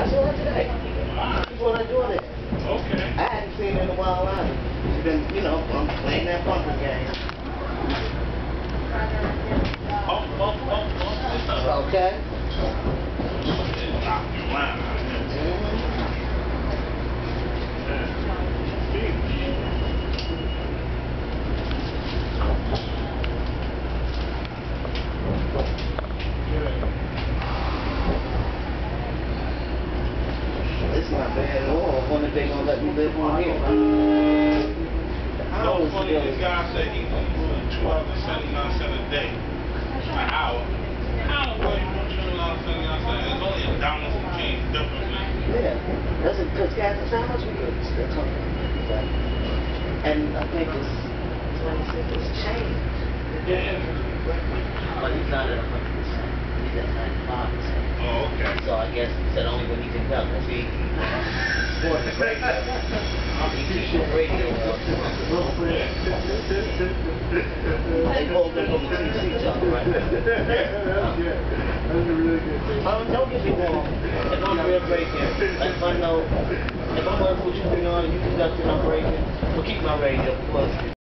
I saw her today. She brought her daughter in. Okay. I hadn't seen her in a while either. She's been, you know, playing that bumper game. Okay. It's not bad at all. I wonder if they're going to let me live on here. So funny, this guy said he was $2.79 a day. An hour. How the fuck you want $2.79? It's only a dollar some change difference. Yeah. That's because gas is how much we get. And I think it's 26 change. Yeah. But he's not at 100%. He's at 95%. Oh, okay. So I guess he said only when he can tell. Because he keeps your radio up. They both been over to each other, right? Don't get me wrong. If I'm real breaking, like if I know, if I'm going to put you on, you conducting, I'm breaking, we'll keep my radio because